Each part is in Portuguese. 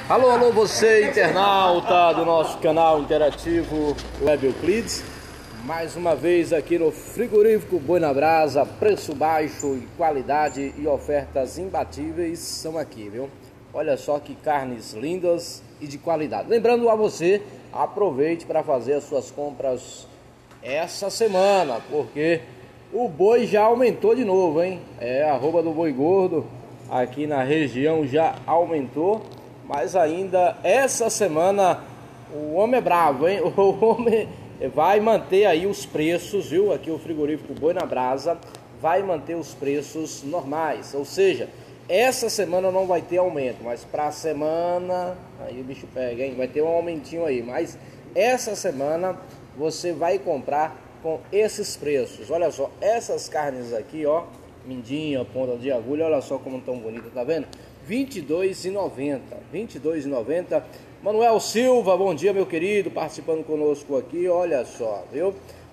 Alô, alô, você internauta do nosso canal interativo Web Euclides. Mais uma vez aqui no frigorífico Boi na Brasa, preço baixo e qualidade e ofertas imbatíveis são aqui, viu? Olha só que carnes lindas e de qualidade. Lembrando a você, aproveite para fazer as suas compras essa semana, porque o boi já aumentou de novo, hein? A arroba do boi gordo aqui na região já aumentou. Mas ainda essa semana o homem é bravo, hein? O homem vai manter aí os preços, viu? Aqui o frigorífico Boi na Brasa vai manter os preços normais. Ou seja, essa semana não vai ter aumento, mas para a semana, aí o bicho pega, hein? Vai ter um aumentinho aí. Mas essa semana você vai comprar com esses preços. Olha só, essas carnes aqui, ó, mindinha, ponta de agulha, olha só como tão bonita, tá vendo? R$22,90, R$22,90. Manuel Silva, bom dia meu querido, participando conosco aqui, olha só, viu?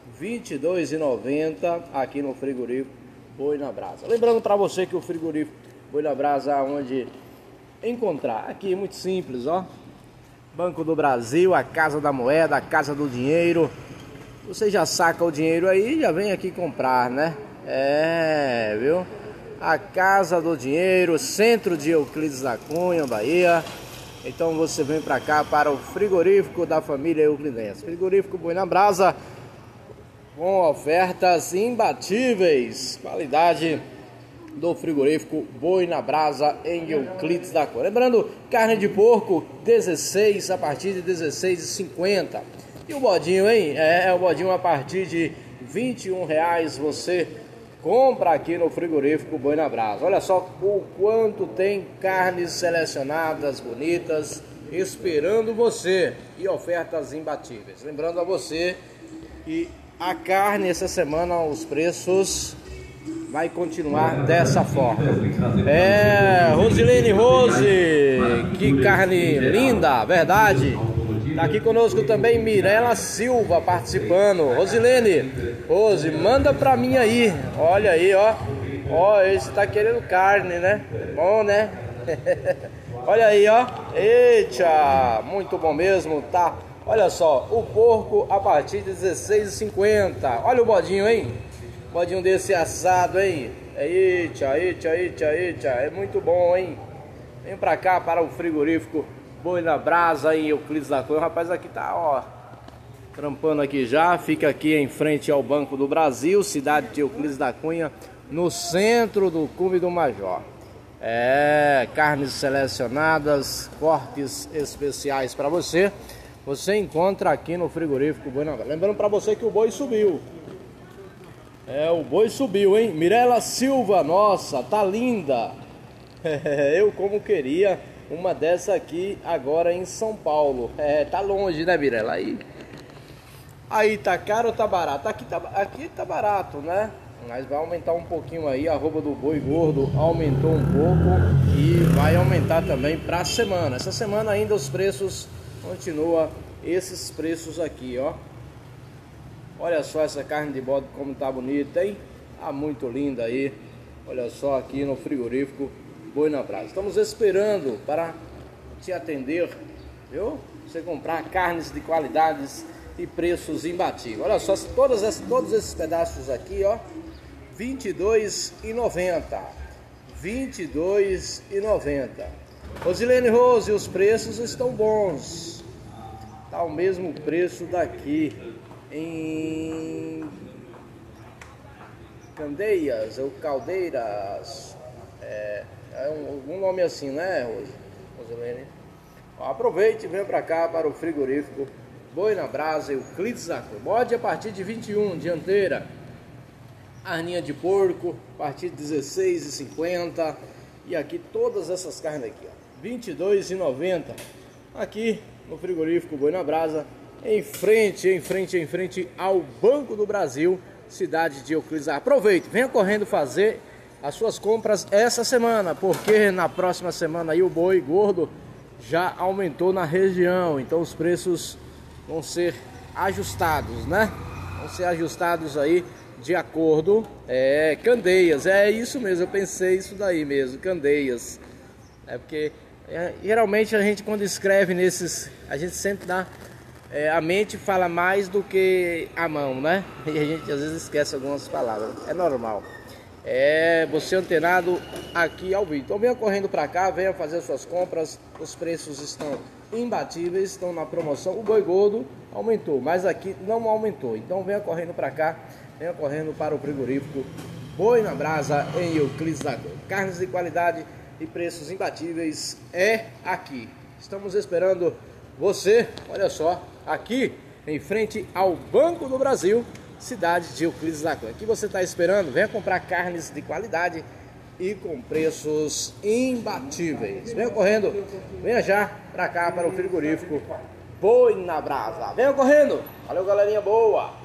R$22,90 aqui no frigorífico Boi na Brasa. Lembrando para você que o frigorífico Boi na Brasa, onde encontrar, aqui é muito simples, ó. Banco do Brasil, a Casa da Moeda, a Casa do Dinheiro. Você já saca o dinheiro aí e já vem aqui comprar, né? Viu? A Casa do Dinheiro, centro de Euclides da Cunha, Bahia. Então você vem para cá, para o frigorífico da família euclidense. Frigorífico Boi na Brasa, com ofertas imbatíveis. Qualidade do frigorífico Boi na Brasa em Euclides da Cunha. Lembrando, carne de porco 16 a partir de R$16,50. E o bodinho, hein? O bodinho a partir de R$21 você compra aqui no frigorífico Boi na Brasa. Olha só o quanto tem carnes selecionadas, bonitas, esperando você. E ofertas imbatíveis. Lembrando a você que a carne essa semana, os preços vai continuar dessa forma. Rosilene Rose, que carne linda, verdade. Tá aqui conosco também Mirela Silva participando. Rosilene, Rose, manda pra mim aí. Olha aí, ó. Ó, esse tá querendo carne, né? Bom, né? Olha aí, ó. Eita, muito bom mesmo, tá? Olha só, o porco a partir de R$16,50. Olha o bodinho, hein? Bodinho desse assado, hein? Eita, eita, eita, eita. É muito bom, hein? Vem pra cá para o frigorífico Boi na Brasa em Euclides da Cunha. O rapaz aqui tá, ó, trampando aqui já. Fica aqui em frente ao Banco do Brasil, cidade de Euclides da Cunha, no centro do Cume do Major. Carnes selecionadas, cortes especiais para você. Você encontra aqui no frigorífico Boi na Brasa. Lembrando para você que o boi subiu. O boi subiu, hein? Mirela Silva, nossa, tá linda. Eu como queria uma dessa aqui agora em São Paulo. Tá longe, né, Mirela? Aí tá caro ou tá barato? Aqui tá barato, né? Mas vai aumentar um pouquinho aí. A arroba do boi gordo aumentou um pouco e vai aumentar também pra semana. Essa semana ainda os preços continuam esses preços aqui, ó. Olha só essa carne de bode como tá bonita, hein? Tá muito linda aí. Olha só aqui no frigorífico Boi na Brasa. Estamos esperando para te atender, viu? Você comprar carnes de qualidades e preços imbatíveis. Olha só, todos esses pedaços aqui, ó, R$22,90. R$22,90. Rosilene Rose, os preços estão bons. Tá o mesmo preço daqui em Candeias ou Caldeiras. Um nome assim, né, Rosilene? Aproveite e venha para cá para o frigorífico Boi na Brasa e Euclides da Cunha. Bode a partir de 21, dianteira. Arninha de porco a partir de R$16,50. E aqui todas essas carnes aqui, ó, R$22,90. Aqui no frigorífico Boi na Brasa, em frente ao Banco do Brasil, cidade de Euclides da Cunha. Aproveite, venha correndo fazer as suas compras essa semana, porque na próxima semana aí o boi gordo já aumentou na região, então os preços vão ser ajustados, né? Vão ser ajustados aí de acordo. Candeias, é isso mesmo, eu pensei isso daí mesmo, Candeias. Porque Geralmente a gente quando escreve nesses, a gente sempre dá, a mente fala mais do que a mão, né? E a gente às vezes esquece algumas palavras, é normal. Você antenado aqui ao vivo. Então venha correndo para cá, venha fazer suas compras. Os preços estão imbatíveis, estão na promoção. O boi gordo aumentou, mas aqui não aumentou. Então venha correndo para cá, venha correndo para o frigorífico Boi na Brasa em Euclides da Cunha. Carnes de qualidade e preços imbatíveis é aqui. Estamos esperando você, olha só, aqui em frente ao Banco do Brasil, cidade de Euclides da Cunha. Aqui você está esperando, venha comprar carnes de qualidade e com preços imbatíveis. Venha correndo, venha já para cá, para o frigorífico Boi na Brasa. Venha correndo, valeu galerinha boa!